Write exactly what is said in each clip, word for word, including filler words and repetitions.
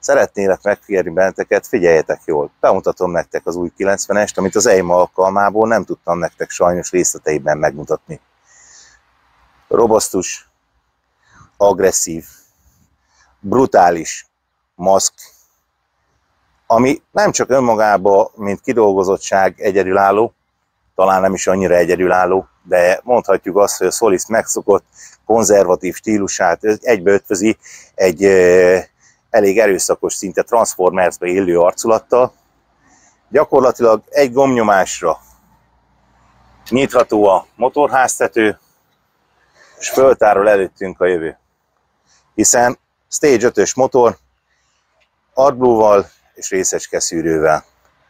Szeretnélek megfigyelni benneteket, figyeljetek jól. Bemutatom nektek az új kilencvenest, amit az EIMA alkalmából nem tudtam nektek sajnos részleteiben megmutatni. Robosztus, agresszív, brutális maszk, ami nem csak önmagában, mint kidolgozottság egyedülálló, talán nem is annyira egyedülálló, de mondhatjuk azt, hogy a Solis megszokott konzervatív stílusát egybeötvözi egy e, elég erőszakos, szinte Transformersbe illő arculattal. Gyakorlatilag egy gombnyomásra nyitható a motorháztető, és föltárol előttünk a jövő. Hiszen Stage ötös motor, AdBlue-val és részecskeszűrővel.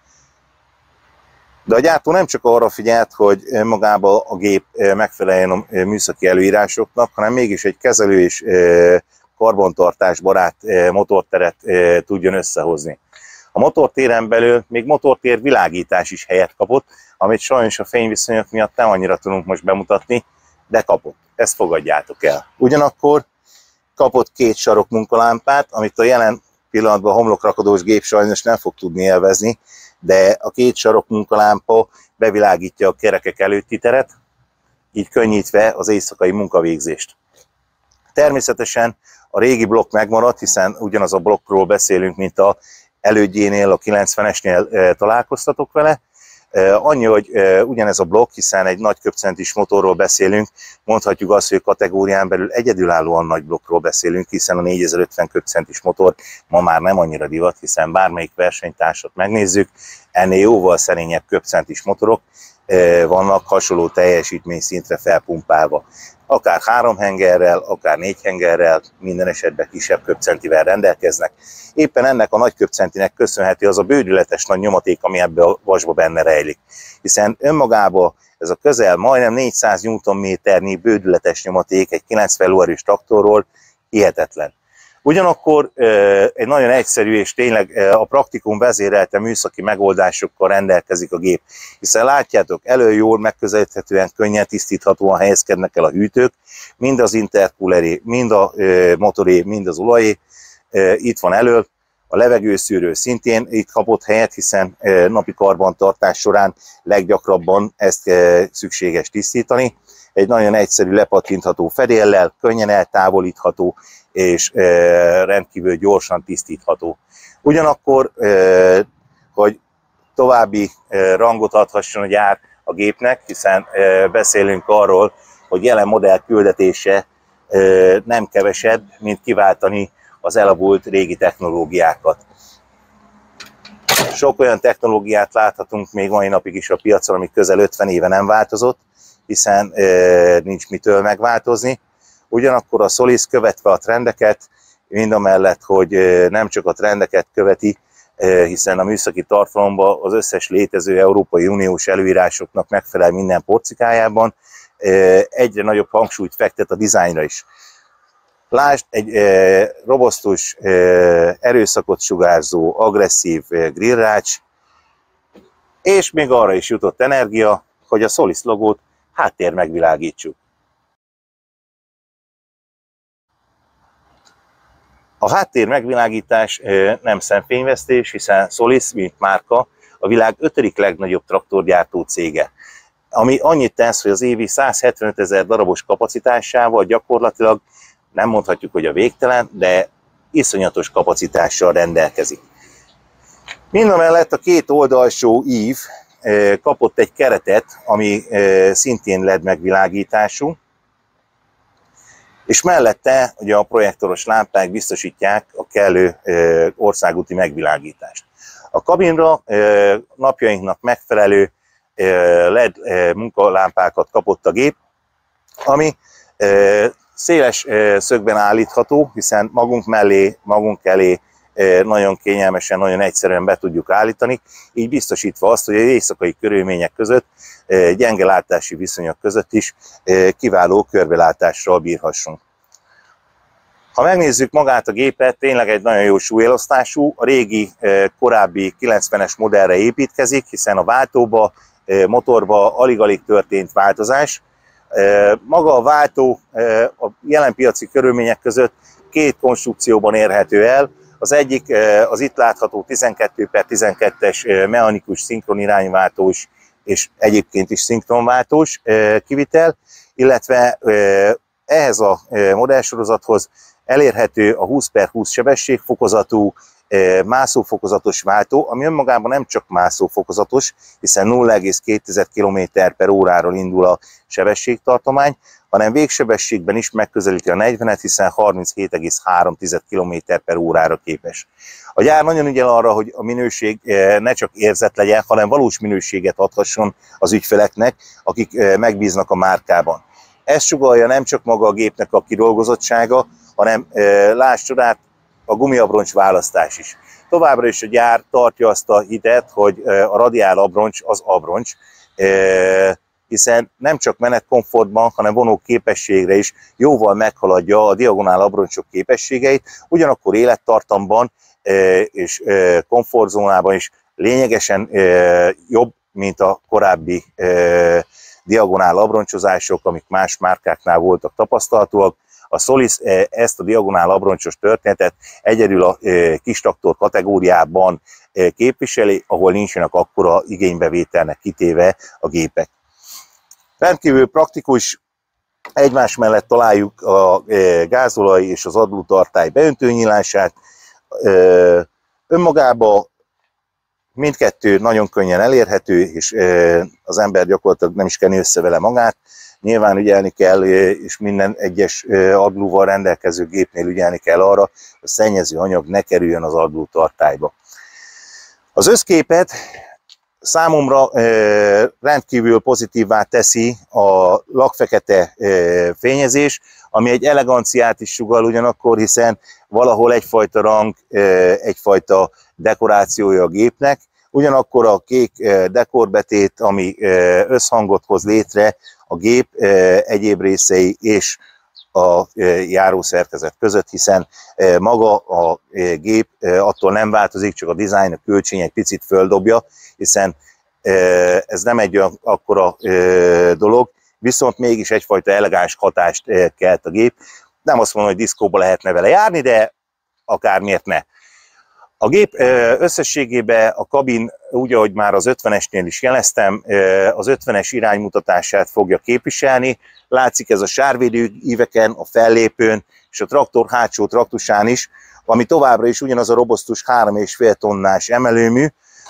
De a gyártó nem csak arra figyelt, hogy magában a gép megfeleljen a műszaki előírásoknak, hanem mégis egy kezelő és karbantartásbarát motorteret tudjon összehozni. A motortéren belül még motortér világítás is helyet kapott, amit sajnos a fényviszonyok miatt nem annyira tudunk most bemutatni, de kapott. Ezt fogadjátok el. Ugyanakkor kapott két sarok munkalámpát, amit a jelen pillanatban a homlokrakadós gép sajnos nem fog tudni élvezni, de a két sarok munkalámpa bevilágítja a kerekek előtti teret, így könnyítve az éjszakai munkavégzést. Természetesen a régi blokk megmaradt, hiszen ugyanaz a blokkról beszélünk, mint a elődjénél, a kilencvenesnél találkoztatok vele. Annyi, hogy ugyanez a blokk, hiszen egy nagy köbcentis motorról beszélünk, mondhatjuk azt, hogy a kategórián belül egyedülállóan nagy blokkról beszélünk, hiszen a négyezer-ötven köbcentis motor ma már nem annyira divat, hiszen bármelyik versenytársat megnézzük, ennél jóval szerényebb köbcentis motorok vannak hasonló teljesítmény szintre felpumpálva. Akár három hengerrel, akár négy hengerrel, minden esetben kisebb köbcentivel rendelkeznek. Éppen ennek a nagy köbcentinek köszönhető az a bődületes nagy nyomaték, ami ebbe a vasba benne rejlik. Hiszen önmagában ez a közel majdnem négyszáz newtonméternyi bődületes nyomaték egy kilencven lóerős traktorról hihetetlen. Ugyanakkor egy nagyon egyszerű és tényleg a praktikum vezérelte műszaki megoldásokkal rendelkezik a gép. Hiszen látjátok, elő jól megközelíthetően, könnyen tisztíthatóan helyezkednek el a hűtők, mind az intercooleré, mind a motoré, mind az olajé. Itt van elől, a levegőszűrő szintén itt kapott helyet, hiszen napi karbantartás során leggyakrabban ezt szükséges tisztítani. Egy nagyon egyszerű lepattintható fedéllel, könnyen eltávolítható és rendkívül gyorsan tisztítható. Ugyanakkor, hogy további rangot adhasson a gyár a gépnek, hiszen beszélünk arról, hogy jelen modell küldetése nem kevesebb, mint kiváltani az elavult régi technológiákat. Sok olyan technológiát láthatunk még mai napig is a piacon, ami közel ötven éve nem változott, hiszen nincs mitől megváltozni. Ugyanakkor a Solis követve a trendeket, mindamellett, hogy nem csak a trendeket követi, hiszen a műszaki tartalomban az összes létező Európai Uniós előírásoknak megfelel minden porcikájában, egyre nagyobb hangsúlyt fektet a dizájnra is. Lásd, egy robosztus, erőszakot sugárzó, agresszív grillrács, és még arra is jutott energia, hogy a Solis logót háttér megvilágítsuk. A háttér megvilágítás nem szemfényvesztés, hiszen Solis, mint márka, a világ ötödik legnagyobb traktorgyártó cége, ami annyit tesz, hogy az évi százhetvenöt ezer darabos kapacitásával gyakorlatilag nem mondhatjuk, hogy a végtelen, de iszonyatos kapacitással rendelkezik. Mindamellett a két oldalsó ív kapott egy keretet, ami szintén el é dé megvilágítású, és mellette ugye a projektoros lámpák biztosítják a kellő országúti megvilágítást. A kabinra napjainknak megfelelő el é dé munkalámpákat kapott a gép, ami széles szögben állítható, hiszen magunk mellé, magunk elé nagyon kényelmesen, nagyon egyszerűen be tudjuk állítani, így biztosítva azt, hogy az éjszakai körülmények között, gyenge látási viszonyok között is kiváló körbelátással bírhassunk. Ha megnézzük magát a gépet, tényleg egy nagyon jó súlyelosztású, a régi, korábbi kilencvenes modellre építkezik, hiszen a váltóba, motorba alig-alig történt változás. Maga a váltó a jelen piaci körülmények között két konstrukcióban érhető el. Az egyik az itt látható tizenkettő per tizenkettes mechanikus szinkronirányváltós és egyébként is szinkronváltós kivitel, illetve ehhez a modellsorozathoz elérhető a húsz per húsz sebességfokozatú mászófokozatos váltó, ami önmagában nem csak mászófokozatos, hiszen nulla egész két kilométer per óráról indul a sebességtartomány, hanem végsebességben is megközelíti a negyvenet, hiszen harminchét egész három kilométer per órára képes. A gyár nagyon ügyel arra, hogy a minőség ne csak érzet legyen, hanem valós minőséget adhasson az ügyfeleknek, akik megbíznak a márkában. Ez sugallja nem csak maga a gépnek a kidolgozottsága, hanem láss csodát, a gumiabroncs választás is. Továbbra is a gyár tartja azt a hitet, hogy a radiál abroncs az abroncs, hiszen nem csak menetkomfortban, hanem vonó képességre is jóval meghaladja a diagonál abroncsok képességeit, ugyanakkor élettartamban és komfortzónában is lényegesen jobb, mint a korábbi diagonál abroncsozások, amik más márkáknál voltak tapasztalhatóak. A Solis ezt a diagonál abroncsos történetet egyedül a kistraktor kategóriában képviseli, ahol nincsenek akkora igénybevételnek kitéve a gépek. Rendkívül praktikus, egymás mellett találjuk a gázolaj és az adótartály beöntőnyílását. Önmagában mindkettő nagyon könnyen elérhető, és az ember gyakorlatilag nem is kenni össze vele magát. Nyilván ügyelni kell, és minden egyes adlóval rendelkező gépnél ügyelni kell arra, hogy a szennyező anyag ne kerüljön az adlótartályba. Az összképet számomra rendkívül pozitívvá teszi a lakfekete fényezés, ami egy eleganciát is sugall ugyanakkor, hiszen valahol egyfajta rang, egyfajta dekorációja a gépnek, ugyanakkor a kék dekorbetét, ami összhangot hoz létre a gép egyéb részei és a járószerkezet között, hiszen maga a gép attól nem változik, csak a dizájn, a költség egy picit földobja, hiszen ez nem egy olyan akkora dolog, viszont mégis egyfajta elegáns hatást kelt a gép. Nem azt mondom, hogy diszkóba lehetne vele járni, de akármiért ne. A gép összességében a kabin, úgy, ahogy már az ötvenesnél is jeleztem, az ötvenes iránymutatását fogja képviselni. Látszik ez a sárvédő íveken, a fellépőn és a traktor hátsó traktusán is, ami továbbra is ugyanaz a robosztus három és fél tonnás emelőmű,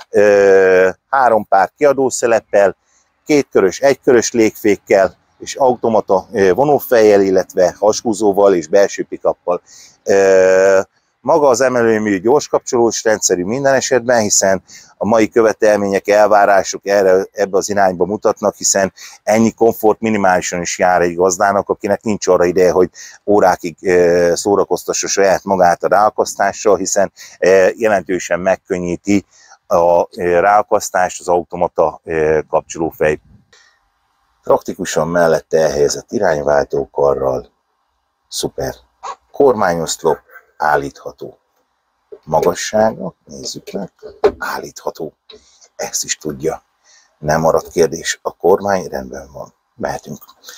három pár kiadószeleppel, kétkörös, egykörös légfékkel és automata vonófejjel, illetve hashúzóval és belső pickuppal. Maga az emelőmű gyorskapcsolós rendszerű minden esetben, hiszen a mai követelmények, elvárások erre, ebbe az irányba mutatnak, hiszen ennyi komfort minimálisan is jár egy gazdának, akinek nincs arra ideje, hogy órákig szórakoztassa saját magát a ráakasztással, hiszen jelentősen megkönnyíti a ráakasztást az automata kapcsolófej. Praktikusan mellette elhelyezett irányváltókarral, szuper. Kormányoszlop, állítható. Magassága, nézzük meg, állítható. Ezt is tudja. Nem maradt kérdés. A kormány rendben van. Mehetünk.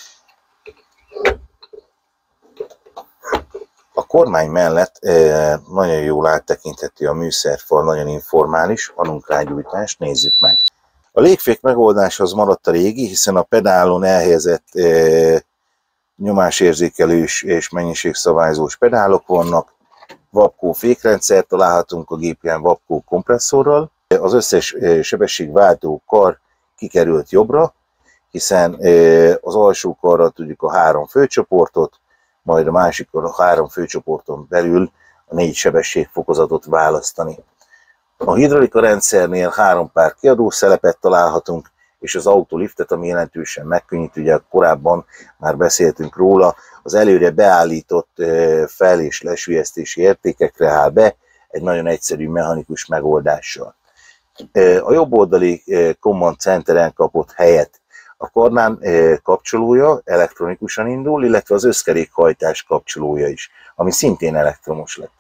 A kormány mellett eh, nagyon jól áttekinthető a műszerfal, nagyon informális, adunk rágyújtást, nézzük meg. A légfék megoldás az maradt a régi, hiszen a pedálon elhelyezett eh, nyomásérzékelős és mennyiségszabályzós pedálok vannak. Vapkó fékrendszert találhatunk a gépen Vapkó kompresszorral. Az összes sebességváltó kar kikerült jobbra, hiszen az alsó karral tudjuk a három főcsoportot, majd a másikon a három főcsoporton belül a négy sebességfokozatot választani. A hidraulika rendszernél három pár kiadószelepet találhatunk, és az autoliftet, ami jelentősen megkönnyít, ugye korábban már beszéltünk róla, az előre beállított fel- és lesüllyesztési értékekre áll be egy nagyon egyszerű mechanikus megoldással. A jobb oldali Command Centeren kapott helyet a karnán kapcsolója elektronikusan indul, illetve az összkerékhajtás kapcsolója is, ami szintén elektromos lett.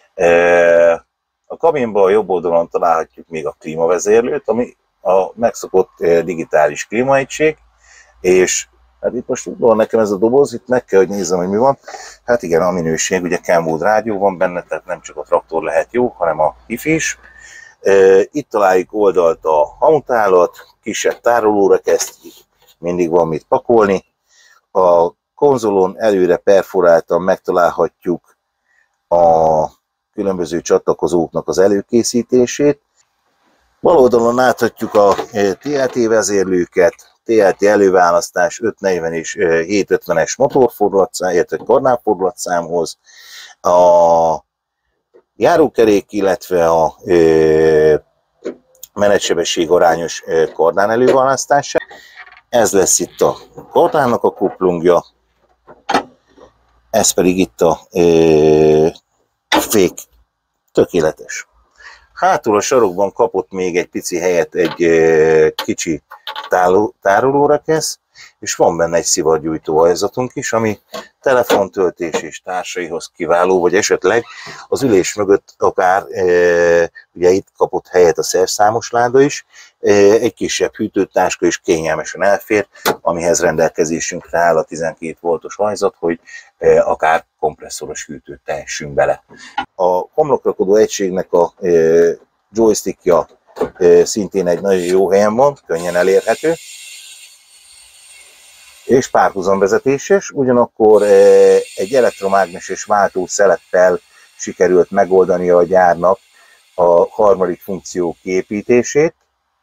A kabinban a jobb oldalon találhatjuk még a klímavezérlőt, ami a megszokott digitális klímaegység, és Hát itt most van nekem ez a doboz, itt meg kell, hogy nézzem, hogy mi van. Hát igen, a minőség, ugye Kenwood rádió van benne, tehát nem csak a traktor lehet jó, hanem a hifi is. Itt találjuk oldalt a hamutálat, kisebb tárolórekezt, mindig van mit pakolni. A konzolon előre perforáltan megtalálhatjuk a különböző csatlakozóknak az előkészítését. Bal oldalon láthatjuk a té el té vezérlőket, té el té előválasztás ötszáznegyven és hétszázötvenes motorfordulatszám, illetve karnálfordulatszámhoz, a járókerék, illetve a menetsebesség arányos kardán előválasztása. Ez lesz itt a kardánnak a kuplungja, ez pedig itt a fék. Tökéletes. Hátul a sarokban kapott még egy pici helyet egy e, kicsi tárolórekesz, és van benne egy szivargyújtó ajzatunk is, ami telefontöltés és társaihoz kiváló, vagy esetleg az ülés mögött akár, e, ugye itt kapott helyet a szerszámos láda is, e, egy kisebb hűtőtáska is kényelmesen elfér, amihez rendelkezésünkre áll a tizenkét voltos ajzat, hogy e, akár kompresszoros hűtőt tehessünk bele. A homlokrakodó egységnek a e, joystickja e, szintén egy nagyon jó helyen van, könnyen elérhető, és párhuzamvezetéses, ugyanakkor e, egy elektromágneses váltószelettel sikerült megoldani a gyárnak a harmadik funkció kiépítését,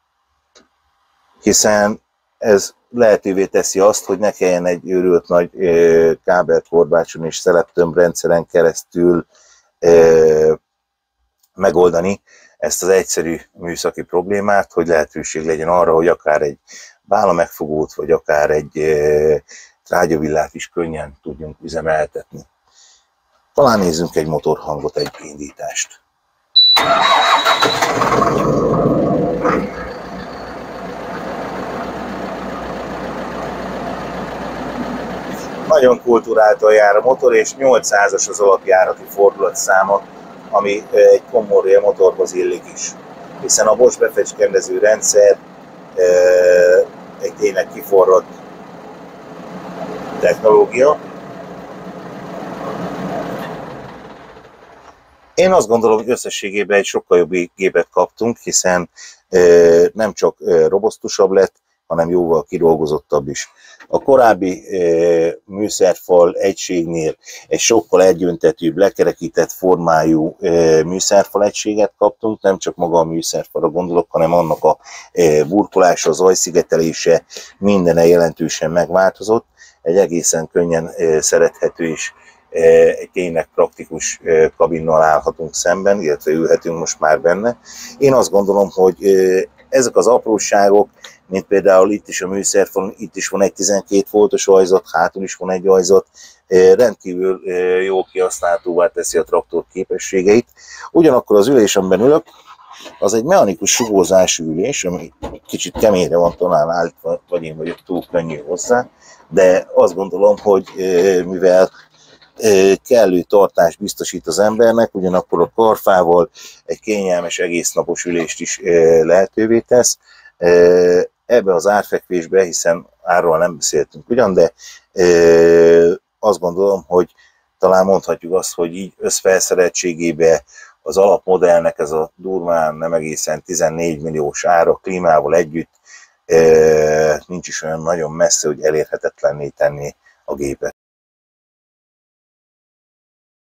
hiszen ez lehetővé teszi azt, hogy ne kelljen egy őrült nagy e, kábelkorbácson és szeleptömbrendszeren keresztül e, megoldani ezt az egyszerű műszaki problémát, hogy lehetőség legyen arra, hogy akár egy bála megfogót, vagy akár egy e, trágyavillát is könnyen tudjunk üzemeltetni. Talán nézzünk egy motorhangot, egy indítást. Nagyon kulturáltan jár a motor, és nyolcszázas az alapjárati fordulatszáma, ami egy komoly motorhoz illik is. Hiszen a Bosch befecskendező rendszer egy tényleg kiforrott technológia. Én azt gondolom, hogy összességében egy sokkal jobb gépet kaptunk, hiszen nem csak robosztusabb lett, hanem jóval kidolgozottabb is. A korábbi e, műszerfal egységnél egy sokkal egyöntetűbb, lekerekített formájú e, műszerfal egységet kaptunk, nem csak maga a műszerfalra gondolok, hanem annak a e, burkolása, az ajszigetelése, mindene jelentősen megváltozott. Egy egészen könnyen e, szerethető és e, egy tényleg praktikus e, kabinnal állhatunk szemben, illetve ülhetünk most már benne. Én azt gondolom, hogy e, ezek az apróságok, mint például itt is a műszerfalon, itt is van egy tizenkét voltos ajzat, hátul is van egy ajzat, rendkívül jó kihasználhatóvá teszi a traktor képességeit. Ugyanakkor az ülés, amiben ülök, az egy mechanikus sugózású ülés, ami kicsit keményre van talán állítva, vagy én vagyok túl könnyű hozzá, de azt gondolom, hogy mivel kellő tartást biztosít az embernek, ugyanakkor a karfával egy kényelmes egésznapos ülést is lehetővé tesz. Ebbe az árfekvésbe, hiszen árról nem beszéltünk ugyan, de azt gondolom, hogy talán mondhatjuk azt, hogy így összfelszereltségébe az alapmodellnek ez a durván nem egészen tizennégy milliós ára klímával együtt nincs is olyan nagyon messze, hogy elérhetetlenné tenni a gépet.